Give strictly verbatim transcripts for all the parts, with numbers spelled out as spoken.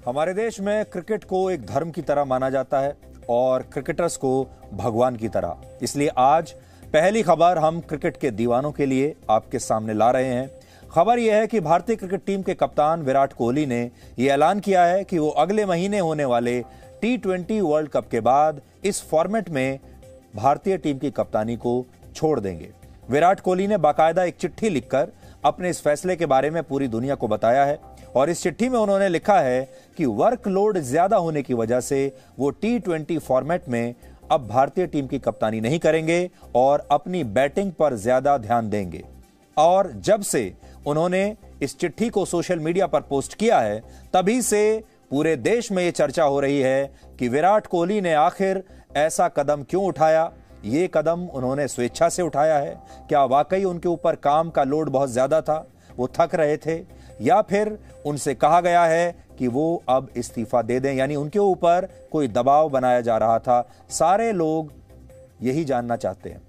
हमारे देश में क्रिकेट को एक धर्म की तरह माना जाता है और क्रिकेटर्स को भगवान की तरह। इसलिए आज पहली खबर हम क्रिकेट के दीवानों के लिए आपके सामने ला रहे हैं। खबर यह है कि भारतीय क्रिकेट टीम के कप्तान विराट कोहली ने यह ऐलान किया है कि वो अगले महीने होने वाले टी ट्वेंटी वर्ल्ड कप के बाद इस फॉर्मेट में भारतीय टीम की कप्तानी को छोड़ देंगे। विराट कोहली ने बाकायदा एक चिट्ठी लिखकर अपने इस फैसले के बारे में पूरी दुनिया को बताया है और इस चिट्ठी में उन्होंने लिखा है कि वर्कलोड ज्यादा होने की वजह से वो टी ट्वेंटी फॉर्मेट में अब भारतीय टीम की कप्तानी नहीं करेंगे और अपनी बैटिंग पर ज्यादा ध्यान देंगे। और जब से उन्होंने इस चिट्ठी को सोशल मीडिया पर पोस्ट किया है तभी से पूरे देश में यह चर्चा हो रही है कि विराट कोहली ने आखिर ऐसा कदम क्यों उठाया। ये कदम उन्होंने स्वेच्छा से उठाया है? क्या वाकई उनके ऊपर काम का लोड बहुत ज्यादा था, वो थक रहे थे, या फिर उनसे कहा गया है कि वो अब इस्तीफा दे दें, यानी उनके ऊपर कोई दबाव बनाया जा रहा था? सारे लोग यही जानना चाहते हैं।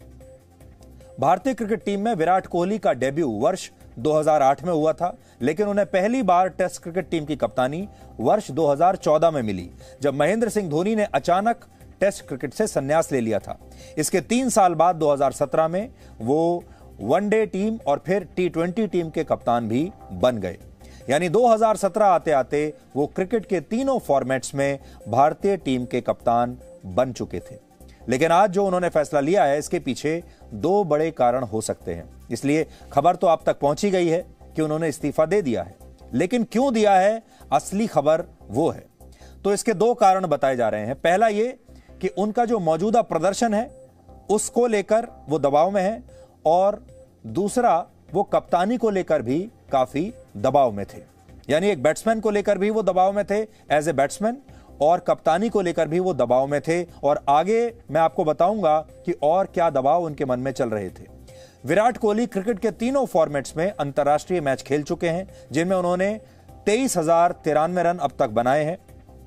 भारतीय क्रिकेट टीम में विराट कोहली का डेब्यू वर्ष दो हज़ार आठ में हुआ था, लेकिन उन्हें पहली बार टेस्ट क्रिकेट टीम की कप्तानी वर्ष दो हज़ार चौदह में मिली, जब महेंद्र सिंह धोनी ने अचानक टेस्ट क्रिकेट से संन्यास ले लिया था। इसके तीन साल बाद दो हज़ार सत्रह में वो वनडे टीम और फिर टी ट्वेंटी टीम के कप्तान भी बन गए। यानी दो हज़ार सत्रह आते आते वो क्रिकेट के तीनों फॉर्मेट्स में भारतीय टीम के कप्तान बन चुके थे। लेकिन आज जो उन्होंने फैसला लिया है, इसके पीछे दो बड़े कारण हो सकते हैं। इसलिए खबर तो आप तक पहुंची गई है कि उन्होंने इस्तीफा दे दिया है, लेकिन क्यों दिया है, असली खबर वो है। तो इसके दो कारण बताए जा रहे हैं। पहला ये कि उनका जो मौजूदा प्रदर्शन है उसको लेकर वो दबाव में है, और दूसरा वो कप्तानी को लेकर भी काफी दबाव में थे। यानी एक बैट्समैन को लेकर भी वो दबाव में थे एज ए बैट्समैन, और कप्तानी को लेकर भी वो दबाव में थे। और आगे मैं आपको बताऊंगा कि और क्या दबाव उनके मन में चल रहे थे। विराट कोहली क्रिकेट के तीनों फॉर्मेट्स में अंतर्राष्ट्रीय मैच खेल चुके हैं, जिनमें उन्होंने तेईस हजार तिरानवे रन अब तक बनाए हैं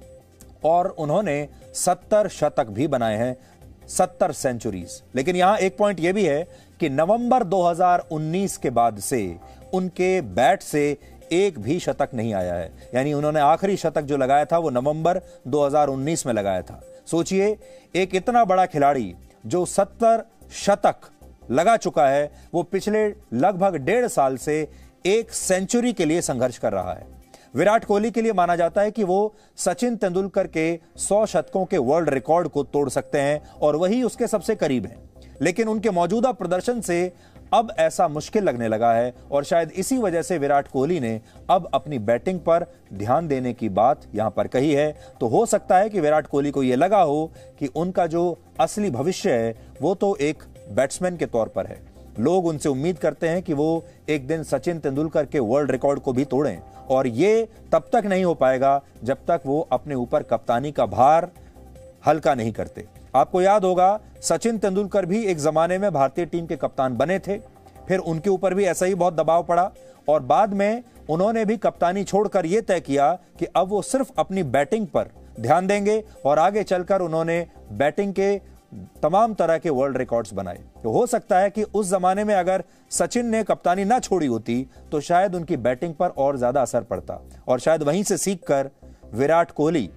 और उन्होंने सत्तर शतक भी बनाए हैं, सत्तर सेंचुरीज। लेकिन यहां एक पॉइंट यह भी है कि नवंबर दो हज़ार उन्नीस के बाद से उनके बैट से एक भी शतक नहीं आया है। यानी उन्होंने आखिरी शतक जो लगाया था वो नवंबर दो हज़ार उन्नीस में लगाया था। सोचिए, एक इतना बड़ा खिलाड़ी जो सत्तर शतक लगा चुका है, वो पिछले लगभग डेढ़ साल से एक सेंचुरी के लिए संघर्ष कर रहा है। विराट कोहली के लिए माना जाता है कि वो सचिन तेंदुलकर के सौ शतकों के वर्ल्ड रिकॉर्ड को तोड़ सकते हैं और वही उसके सबसे करीब हैं। लेकिन उनके मौजूदा प्रदर्शन से अब ऐसा मुश्किल लगने लगा है, और शायद इसी वजह से विराट कोहली ने अब अपनी बैटिंग पर ध्यान देने की बात यहां पर कही है। तो हो सकता है कि विराट कोहली को यह लगा हो कि उनका जो असली भविष्य है वो तो एक बैट्समैन के तौर पर है। लोग उनसे उम्मीद करते हैं कि वो एक दिन सचिन तेंदुलकर के वर्ल्ड रिकॉर्ड को भी तोड़ें, और ये तब तक नहीं हो पाएगा जब तक वो अपने ऊपर कप्तानी का भार हल्का नहीं करते। आपको याद होगा, सचिन तेंदुलकर भी एक जमाने में भारतीय टीम के कप्तान बने थे, फिर उनके ऊपर भी ऐसा ही बहुत दबाव पड़ा और बाद में उन्होंने भी कप्तानी छोड़कर यह तय किया कि अब वो सिर्फ अपनी बैटिंग पर ध्यान देंगे, और आगे चलकर उन्होंने बैटिंग के तमाम तरह के वर्ल्ड रिकॉर्ड्स बनाए। तो हो सकता है कि उस जमाने में अगर सचिन ने कप्तानी ना छोड़ी होती तो शायद उनकी बैटिंग पर और ज्यादा असर पड़ता, और शायद वहीं से सीखकर विराट कोहली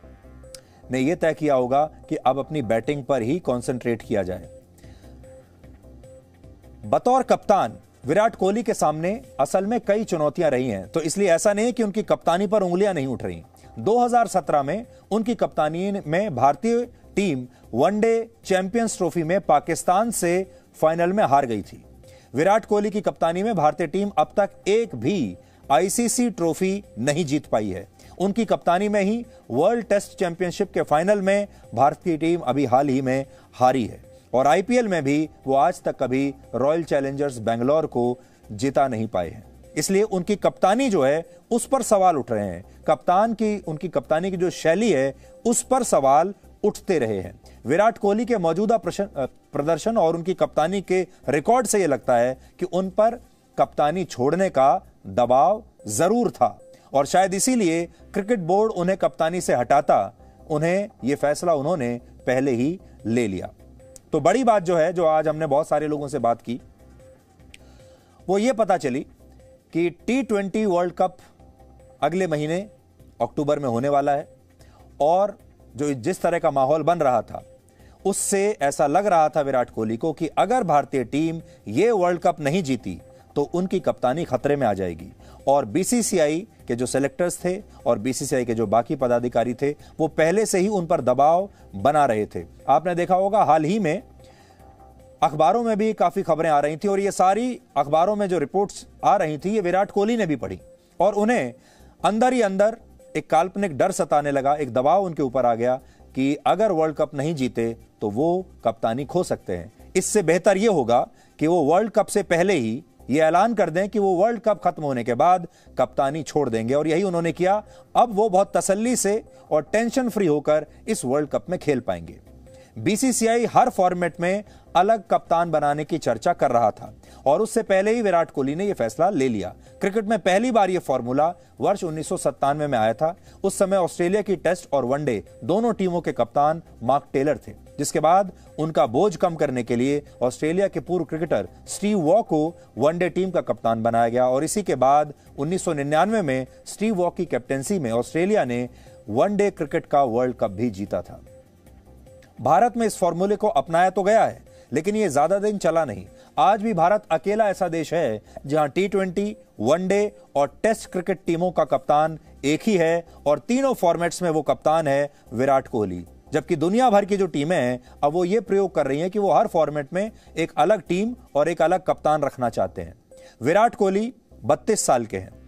ने यह तय किया होगा कि अब अपनी बैटिंग पर ही कंसंट्रेट किया जाए। बतौर कप्तान विराट कोहली के सामने असल में कई चुनौतियां रही हैं, तो इसलिए ऐसा नहीं कि उनकी कप्तानी पर उंगलियां नहीं उठ रही। दो हज़ार सत्रह में उनकी कप्तानी में भारतीय टीम वनडे चैंपियंस ट्रॉफी में पाकिस्तान से फाइनल में हार गई थी। विराट कोहली की कप्तानी में भारतीय टीम अब तक एक भी आईसीसी ट्रॉफी नहीं जीत पाई है। उनकी कप्तानी में ही वर्ल्ड टेस्ट चैंपियनशिप के फाइनल में भारतीय टीम अभी हाल ही में हारी है, और आईपीएल में भी वो आज तक कभी रॉयल चैलेंजर्स बेंगलोर को जिता नहीं पाए हैं। इसलिए उनकी कप्तानी जो है उस पर सवाल उठ रहे हैं। कप्तान की उनकी कप्तानी की जो शैली है उस पर सवाल उठते रहे हैं। विराट कोहली के मौजूदा प्रदर्शन और उनकी कप्तानी के रिकॉर्ड से यह लगता है कि उन पर कप्तानी छोड़ने का दबाव जरूर था, और शायद इसीलिए क्रिकेट बोर्ड उन्हें कप्तानी से हटाता, उन्हें यह फैसला उन्होंने पहले ही ले लिया। तो बड़ी बात जो है, जो आज हमने बहुत सारे लोगों से बात की, वो ये पता चली कि टी ट्वेंटी वर्ल्ड कप अगले महीने अक्टूबर में होने वाला है। और जो जिस तरह का माहौल बन रहा था उससे ऐसा लग रहा था विराट कोहली को कि अगर भारतीय टीम ये वर्ल्ड कप नहीं जीती तो उनकी कप्तानी खतरे में आ जाएगी। और बीसीसीआई के जो सेलेक्टर्स थे और बीसीसीआई के जो बाकी पदाधिकारी थे वो पहले से ही उन पर दबाव बना रहे थे। आपने देखा होगा हाल ही में अखबारों में भी काफी खबरें आ रही थी और ये सारी अखबारों में जो रिपोर्ट्स आ रही थी ये विराट कोहली ने भी पढ़ी और उन्हें अंदर ही अंदर एक काल्पनिक डर सताने लगा, एक दबाव उनके ऊपर आ गया कि अगर वर्ल्ड कप नहीं जीते तो वो कप्तानी खो सकते हैं। इससे बेहतर यह होगा कि वो वर्ल्ड कप से पहले ही ये ऐलान कर दें कि वो वर्ल्ड कप खत्म होने के बाद कप्तानी छोड़ देंगे। और यही उन्होंने किया। अब वो बहुत तसल्ली से और टेंशन फ्री होकर इस वर्ल्ड कप में खेल पाएंगे। बीसीसीआई हर फॉर्मेट में अलग कप्तान बनाने की चर्चा कर रहा था और उससे पहले ही विराट कोहली ने यह फैसला ले लिया। क्रिकेट में पहली बार यह फॉर्मूला वर्ष उन्नीस सौ सत्तानवे में आया था। उस समय ऑस्ट्रेलिया की टेस्ट और वनडे दोनों टीमों के कप्तान मार्क टेलर थे, जिसके बाद उनका बोझ कम करने के लिए ऑस्ट्रेलिया के पूर्व क्रिकेटर स्टीव वॉ को वनडे टीम का कप्तान बनाया गया। और इसी के बाद उन्नीस सौ निन्यानवे में स्टीव वॉ की कैप्टेंसी में ऑस्ट्रेलिया ने वनडे क्रिकेट का वर्ल्ड कप भी जीता था। भारत में इस फॉर्मूले को अपनाया तो गया है लेकिन यह ज्यादा दिन चला नहीं। आज भी भारत अकेला ऐसा देश है जहां टी ट्वेंटी, वनडे और टेस्ट क्रिकेट टीमों का कप्तान एक ही है और तीनों फॉर्मेट्स में वो कप्तान है विराट कोहली। जबकि दुनिया भर की जो टीमें हैं अब वो ये प्रयोग कर रही हैं कि वो हर फॉर्मेट में एक अलग टीम और एक अलग कप्तान रखना चाहते हैं। विराट कोहली बत्तीस साल के हैं।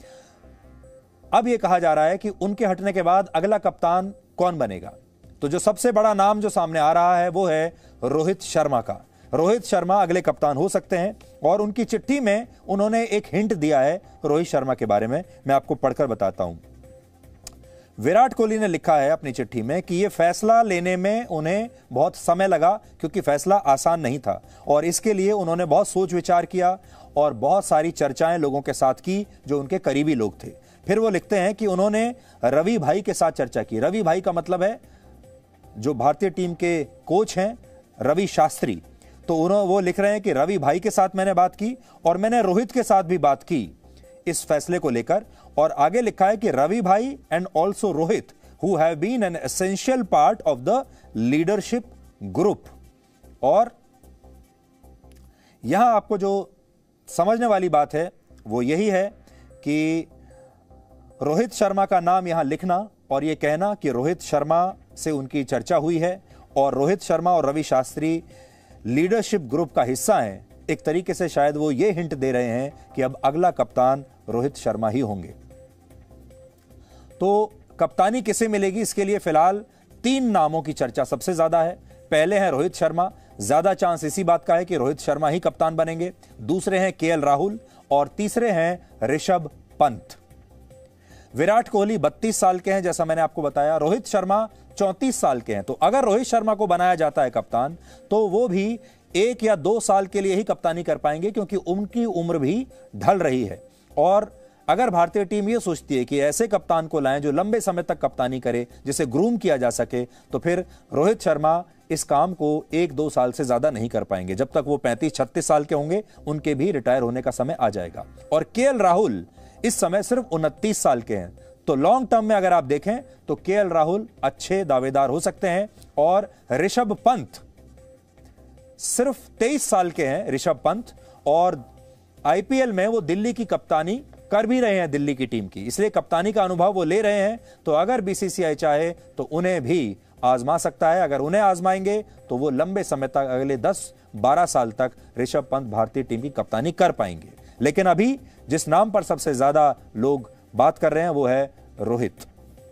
अब यह कहा जा रहा है कि उनके हटने के बाद अगला कप्तान कौन बनेगा। तो जो सबसे बड़ा नाम जो सामने आ रहा है वो है रोहित शर्मा का। रोहित शर्मा अगले कप्तान हो सकते हैं और उनकी चिट्ठी में उन्होंने एक हिंट दिया है रोहित शर्मा के बारे में। मैं आपको पढ़कर बताता हूं। विराट कोहली ने लिखा है अपनी चिट्ठी में कि यह फैसला लेने में उन्हें बहुत समय लगा क्योंकि फैसला आसान नहीं था और इसके लिए उन्होंने बहुत सोच विचार किया और बहुत सारी चर्चाएं लोगों के साथ की जो उनके करीबी लोग थे। फिर वो लिखते हैं कि उन्होंने रवि भाई के साथ चर्चा की। रवि भाई का मतलब है जो भारतीय टीम के कोच हैं रवि शास्त्री। तो उन्होंने वो लिख रहे हैं कि रवि भाई के साथ मैंने बात की और मैंने रोहित के साथ भी बात की इस फैसले को लेकर। और आगे लिखा है कि रवि भाई and also Rohit who have been an essential part of the leadership group. और यहां आपको जो समझने वाली बात है वो यही है कि रोहित शर्मा का नाम यहां लिखना और यह कहना कि रोहित शर्मा से उनकी चर्चा हुई है और रोहित शर्मा और रवि शास्त्री लीडरशिप ग्रुप का हिस्सा हैं। एक तरीके से शायद वो ये हिंट दे रहे हैं कि अब अगला कप्तान रोहित शर्मा ही होंगे। तो कप्तानी किसे मिलेगी, इसके लिए फिलहाल तीन नामों की चर्चा सबसे ज्यादा है। पहले हैं रोहित शर्मा, ज्यादा चांस इसी बात का है कि रोहित शर्मा ही कप्तान बनेंगे। दूसरे हैं केएल राहुल और तीसरे हैं ऋषभ पंत। विराट कोहली बत्तीस साल के हैं जैसा मैंने आपको बताया, रोहित शर्मा चौंतीस साल के हैं। तो अगर रोहित शर्मा को बनाया जाता है कप्तान तो वो भी एक या दो साल के लिए ही कप्तानी कर पाएंगे क्योंकि उनकी उम्र भी ढल रही है। और अगर भारतीय टीम ये सोचती है कि ऐसे कप्तान को लाएं जो लंबे समय तक कप्तानी करे, जिसे ग्रूम किया जा सके, तो फिर रोहित शर्मा इस काम को एक दो साल से ज्यादा नहीं कर पाएंगे। जब तक वो पैंतीस छत्तीस साल के होंगे उनके भी रिटायर होने का समय आ जाएगा। और केएल राहुल इस समय सिर्फ उनतीस साल के हैं। तो लॉन्ग टर्म में अगर आप देखें तो केएल राहुल अच्छे दावेदार हो सकते हैं। और ऋषभ पंत सिर्फ तेईस साल के हैं ऋषभ पंत, और आईपीएल में वो दिल्ली की कप्तानी कर भी रहे हैं दिल्ली की टीम की, इसलिए कप्तानी का अनुभव वो ले रहे हैं। तो अगर बीसीसीआई चाहे तो उन्हें भी आजमा सकता है। अगर उन्हें आजमाएंगे तो वो लंबे समय तक, अगले दस बारह साल तक ऋषभ पंत भारतीय टीम की कप्तानी कर पाएंगे। लेकिन अभी जिस नाम पर सबसे ज्यादा लोग बात कर रहे हैं वो है रोहित।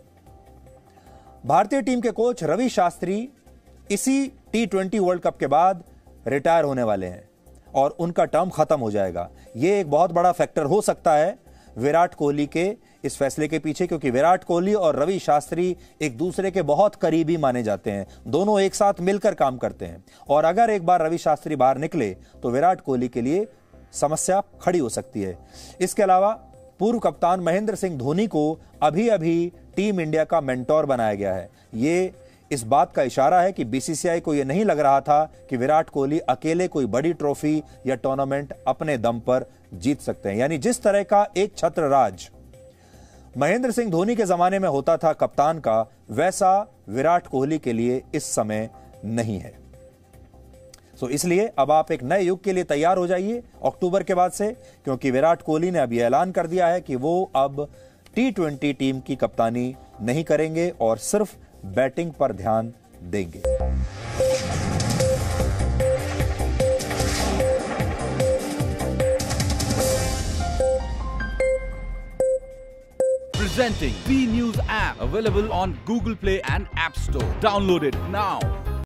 भारतीय टीम के कोच रवि शास्त्री इसी टी ट्वेंटी वर्ल्ड कप के बाद रिटायर होने वाले हैं और उनका टर्म खत्म हो जाएगा। यह एक बहुत बड़ा फैक्टर हो सकता है विराट कोहली के इस फैसले के पीछे, क्योंकि विराट कोहली और रवि शास्त्री एक दूसरे के बहुत करीबी माने जाते हैं। दोनों एक साथ मिलकर काम करते हैं और अगर एक बार रवि शास्त्री बाहर निकले तो विराट कोहली के लिए समस्या खड़ी हो सकती है। इसके अलावा पूर्व कप्तान महेंद्र सिंह धोनी को अभी अभी टीम इंडिया का मेंटोर बनाया गया है। ये इस बात का इशारा है कि बीसीसीआई को यह नहीं लग रहा था कि विराट कोहली अकेले कोई बड़ी ट्रॉफी या टूर्नामेंट अपने दम पर जीत सकते हैं। यानी जिस तरह का एक छत्र राज महेंद्र सिंह धोनी के जमाने में होता था कप्तान का, वैसा विराट कोहली के लिए इस समय नहीं है। तो इसलिए अब आप एक नए युग के लिए तैयार हो जाइए अक्टूबर के बाद से, क्योंकि विराट कोहली ने अब यह ऐलान कर दिया है कि वो अब टी ट्वेंटी टीम की कप्तानी नहीं करेंगे और सिर्फ बैटिंग पर ध्यान देंगे। Presenting B News app, available on Google Play and App Store. Download it now.